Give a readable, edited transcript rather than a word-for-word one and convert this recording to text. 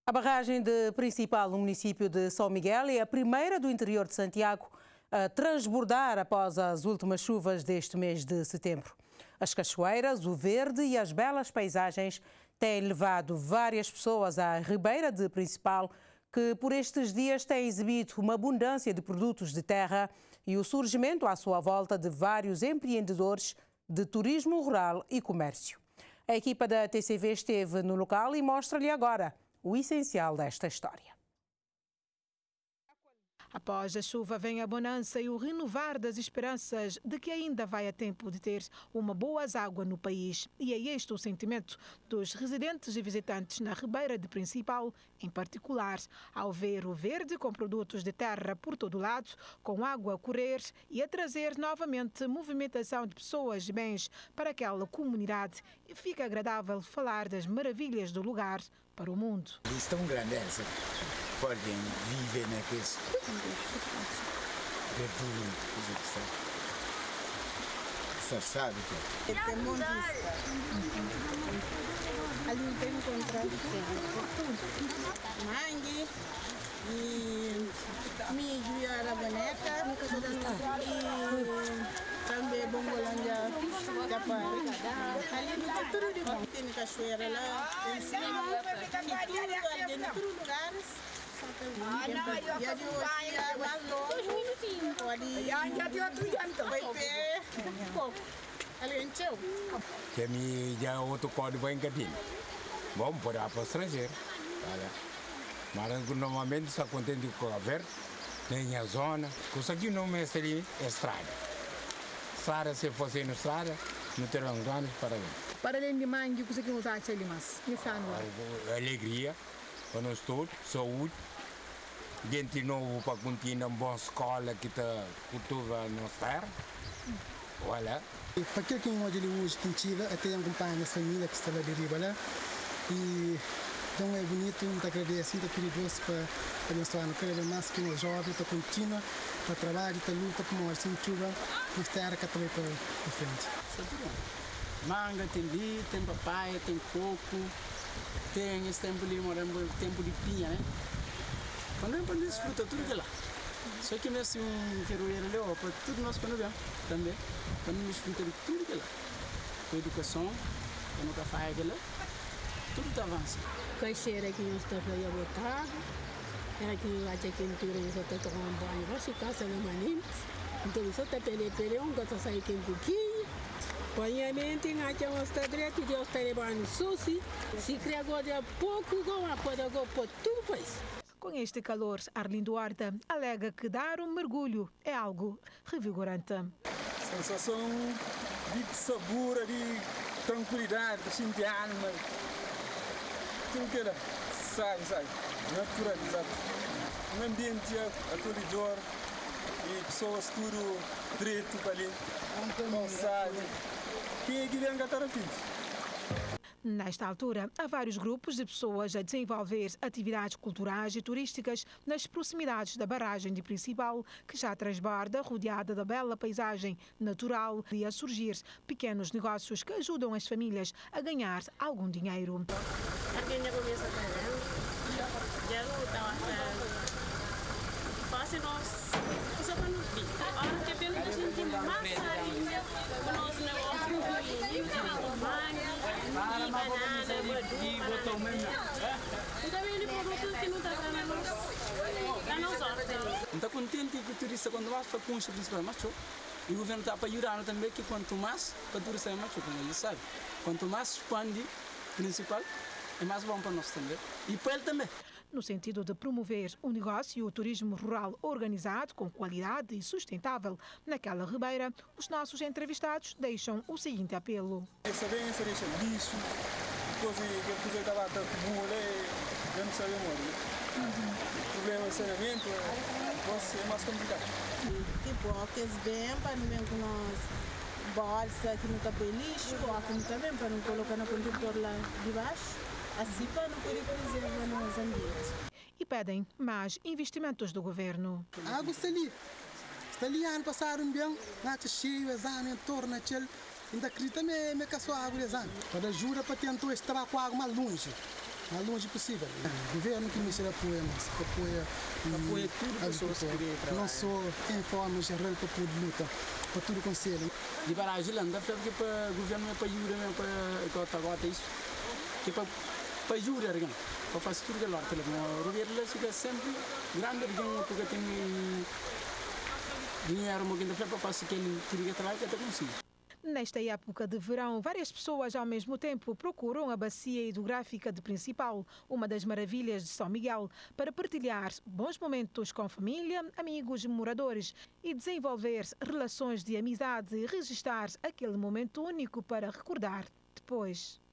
A barragem principal no município de São Miguel é a primeira do interior de Santiago a transbordar após as últimas chuvas deste mês de setembro. As cachoeiras, o verde e as belas paisagens têm levado várias pessoas à ribeira de Principal, que por estes dias tem exibido uma abundância de produtos de terra e o surgimento à sua volta de vários empreendedores de turismo rural e comércio. A equipa da TCV esteve no local e mostra-lhe agora o essencial desta história. Após a chuva vem a bonança e o renovar das esperanças de que ainda vai a tempo de ter uma boa água no país. E é este o sentimento dos residentes e visitantes na Ribeira de Principal, em particular, ao ver o verde com produtos de terra por todo lado, com água a correr e a trazer novamente movimentação de pessoas e bens para aquela comunidade. E fica agradável falar das maravilhas do lugar para o mundo. É tão grande essa. Podem viver naqueles verdura, sabe? Tem muito ali tem encontrado mangue e milho e arabaneta e também bongolândia da pare. Ali não tudo de bom. Tem cachoeira lá, tem cima, e tudo ali em todos os lugares. Que me já outro código em Cadinho. Vamos por para o estrangeiro. Mas normalmente está contente com a verde, nem a zona. Coisa que não me seria estrada. Estrada, se fosse na estrada, não terão anos para ver. Para além de mangue, o que você usa ali mais? Alegria, para nós todos, saúde. Gente novo para continuar uma boa escola que está cultura na terra. Olha. Para aquilo que hoje ele usa, quintilha, até acompanha a família que está lá de riba lá. E então é bonito, muito agradeço, muito perigoso para mostrar no creio mais que um jovem está contínua, para trabalho, para luta, para uma cintura, mas terra que também para frente. Manga tem li, tem papaya, tem coco, tem esse tempo ali, moramos tempo de pinha, né? Quando eu ponho fruta, tudo que lá. Só que mesmo um queroeiro ali, para tudo nós quando vemos também, quando nos fruta de tudo que lá. Com educação, quando o café é lá, tudo está avançando. Caixeira que nós estamos aí botado, era que nós aqui em Tura, nós estamos tomando banho, vai ficar sem manimos, então nós estamos pele, um gato sai aqui em pouquinho. Banhamento em aqui nós estamos direto de nós estamos levando sushi, se cria agora pouco, como pode agora por tudo país. Com este calor, Arlindo Horta alega que dar um mergulho é algo revigorante. Sensação de sabor, de tranquilidade, de sentir a alma. Tudo que ela sai, naturalizado. Um ambiente acolhedor e pessoas tudo direito para ali, calçado. Quem é que vem a Tarapins? Nesta altura, há vários grupos de pessoas a desenvolver atividades culturais e turísticas nas proximidades da barragem de Principal, que já transborda, rodeada da bela paisagem natural, e a surgir pequenos negócios que ajudam as famílias a ganhar algum dinheiro. Está contente que o turista quando mais para Concha principal macho e o governo está para ajudar também que quanto mais para o turista é macho, como ele sabe, quanto mais expande principal é mais bom para nós também e para ele também. No sentido de promover o negócio e o turismo rural organizado, com qualidade e sustentável naquela ribeira, os nossos entrevistados deixam o seguinte apelo. Essa doença deixa lixo, coisa que estava a acumular, eu não sabia muito. O problema de saneamento é mais complicado. Tipo, aqueles bem para não vir com nós bolsa que não está para lixo, ou como também para não colocar no condutor lá de baixo. Assim para não poder preservar nos ambientes. E pedem mais investimentos do governo. A água está ali ano passado bem, lá está cheio, exame em torno daquele, ainda acredita me que a sua água exame. Para ajuda para tentar estar com a água mais longe. mais longe possível. O governo que me apoia, mas apoia tudo pessoas que querem trabalhar. Não só em forma geral para poder luta, para tudo o conselho. De barragem, não dá para o governo para ajudar, para gota isso, que para ajudar, para fazer tudo aquilo. O governo fica sempre grande, porque tem dinheiro, mas para fazer aquele trabalho que está consigo. Nesta época de verão, várias pessoas ao mesmo tempo procuram a bacia hidrográfica de Principal, uma das maravilhas de São Miguel, para partilhar bons momentos com família, amigos e moradores e desenvolver relações de amizade e registrar aquele momento único para recordar depois.